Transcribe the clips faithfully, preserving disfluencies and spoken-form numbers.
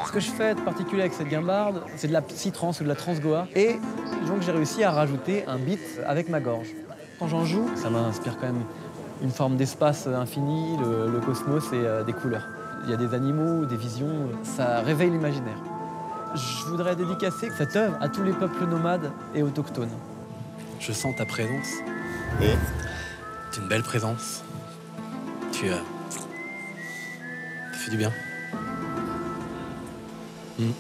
Ce que je fais de particulier avec cette guimbarde, c'est de la psy-trance ou de la trance-goa. Et donc j'ai réussi à rajouter un beat avec ma gorge. Quand j'en joue, ça m'inspire quand même une forme d'espace infini, le, le cosmos et euh, des couleurs. Il y a des animaux, des visions, ça réveille l'imaginaire. Je voudrais dédicacer cette œuvre à tous les peuples nomades et autochtones. Je sens ta présence. Et C'est une belle présence. Tu as... Tu fais du bien. Mm.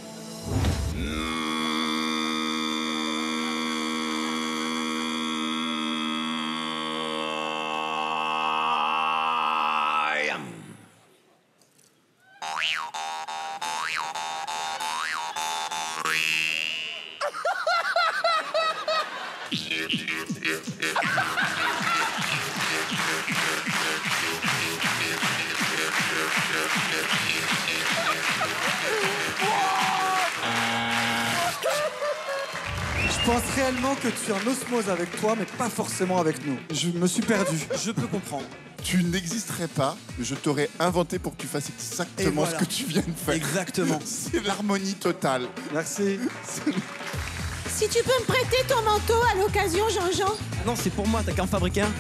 Je pense réellement que tu es en osmose avec toi, mais pas forcément avec nous. Je me suis perdu. Je peux comprendre. tu n'existerais pas, je t'aurais inventé pour que tu fasses exactement voilà. ce que tu viens de faire. Exactement. C'est l'harmonie totale. Merci. Si tu peux me prêter ton manteau à l'occasion, Jean-Jean. Non, c'est pour moi, t'as qu'à en fabriquer un.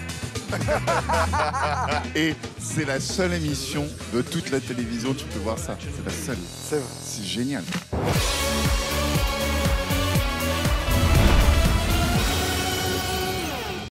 Et c'est la seule émission de toute la télévision, tu peux voir ça. C'est la seule. C'est vrai. C'est génial.